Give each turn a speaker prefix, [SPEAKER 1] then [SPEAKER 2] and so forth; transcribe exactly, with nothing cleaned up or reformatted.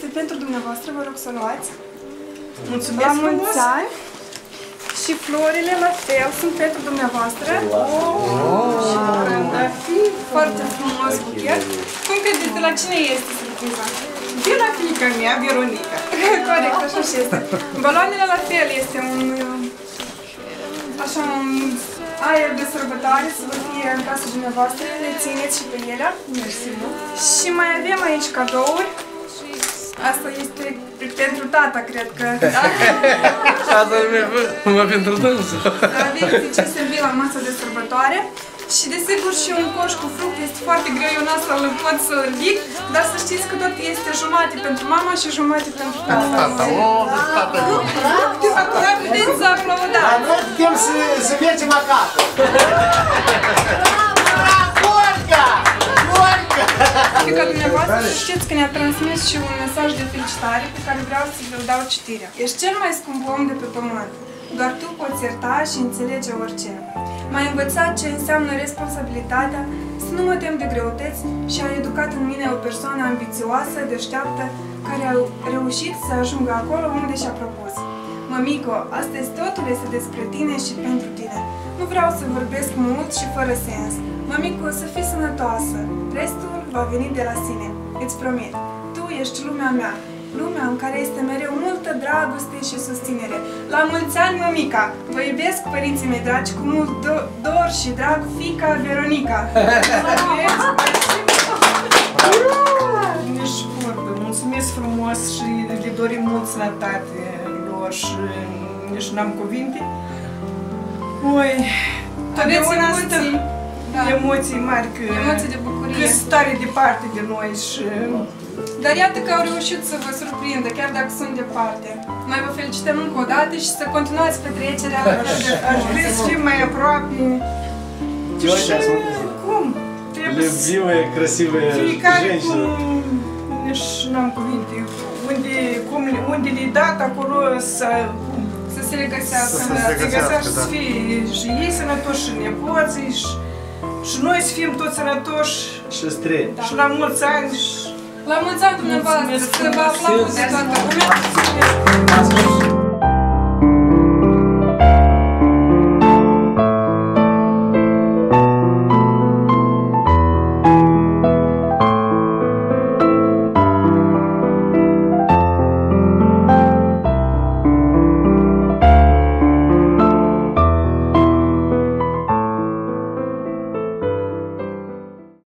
[SPEAKER 1] pentru dumneavoastră, vă rog să o luați.
[SPEAKER 2] Mulțumesc
[SPEAKER 1] La
[SPEAKER 2] frumos!
[SPEAKER 1] mulți ani. Și florile la fel sunt pentru dumneavoastră.
[SPEAKER 2] Oh, și trandafiri.
[SPEAKER 1] Foarte frumos buchet. Cum credeți, de la cine este surpriza?
[SPEAKER 2] De la fiica mea, Veronica.
[SPEAKER 1] Corect, așa și este. Baloanele la fel este un... așa un aer de sărbătoare, să vă fie în casa dumneavoastră, le țineți și pe ele.
[SPEAKER 2] Mersi mult.
[SPEAKER 1] Și mai avem aici cadouri. Asta este pentru tata, cred că.
[SPEAKER 3] Asta nu mă pentru dânsul.
[SPEAKER 1] Avem de ce servi la masa de sărbătoare. Și desigur și un coș cu fructe este foarte greu, eu n-asta îl pot să-l ridic, dar să știți că tot este jumate pentru mama și jumate pentru tata.
[SPEAKER 3] Tata, o, tata.
[SPEAKER 1] Da, puteți să aplaudați.
[SPEAKER 4] Noi putem să, să mergem acasă. Gorga! Gorga!
[SPEAKER 1] Și că dumneavoastră știți că ne-a transmis și un mesaj de felicitare pe care vreau să vă dau citirea. Ești cel mai scump om de pe pământ. Doar tu poți ierta și înțelege orice. M-ai învățat ce înseamnă responsabilitatea, să nu mă tem de greutăți și ai educat în mine o persoană ambițioasă, deșteaptă, care a reușit să ajungă acolo unde și-a propus. Mămico, astăzi totul este despre tine și pentru tine. Nu vreau să vorbesc mult și fără sens. Mămico, să fii sănătoasă. Restul va veni de la sine. Îți promit. Tu ești lumea mea. Lumea în care este mereu multă dragoste și susținere. La mulți ani, mămica! Vă iubesc, părinții mei dragi, cu mult do dor și drag, fiica Veronica!
[SPEAKER 2] Nici vorbă. Mulțumesc frumos și le dorim mult sănătate lor și nici n-am cuvinte. Oi, totdeauna
[SPEAKER 1] emoții. Da.
[SPEAKER 2] Emoții mari că,
[SPEAKER 1] Emoții de bucurie.
[SPEAKER 2] că sunt tare departe de noi și...
[SPEAKER 1] Dar iată că au reușit să vă surprindă, chiar dacă sunt departe. Noi vă felicităm încă o dată și să continuați petrecerea.
[SPEAKER 2] Aș vrea să fim mai aproape. Și cum? Trebuie să...
[SPEAKER 4] Любимые, красивые
[SPEAKER 2] Fiecare
[SPEAKER 4] женщины.
[SPEAKER 2] cum... Nici n-am cuvinte. Unde, cum, unde le-i dat, acolo să...
[SPEAKER 1] Să se regăsească.
[SPEAKER 2] Să se găsească, să fie și ei sănătoși, și nepoții, și, și noi să fim toți sănătoși.
[SPEAKER 4] Și străini.
[SPEAKER 2] Și la mulți ani. Și...
[SPEAKER 1] La mulți ani dumneavoastră, să vă aplauze toată lumea.
[SPEAKER 2] Mulțumesc.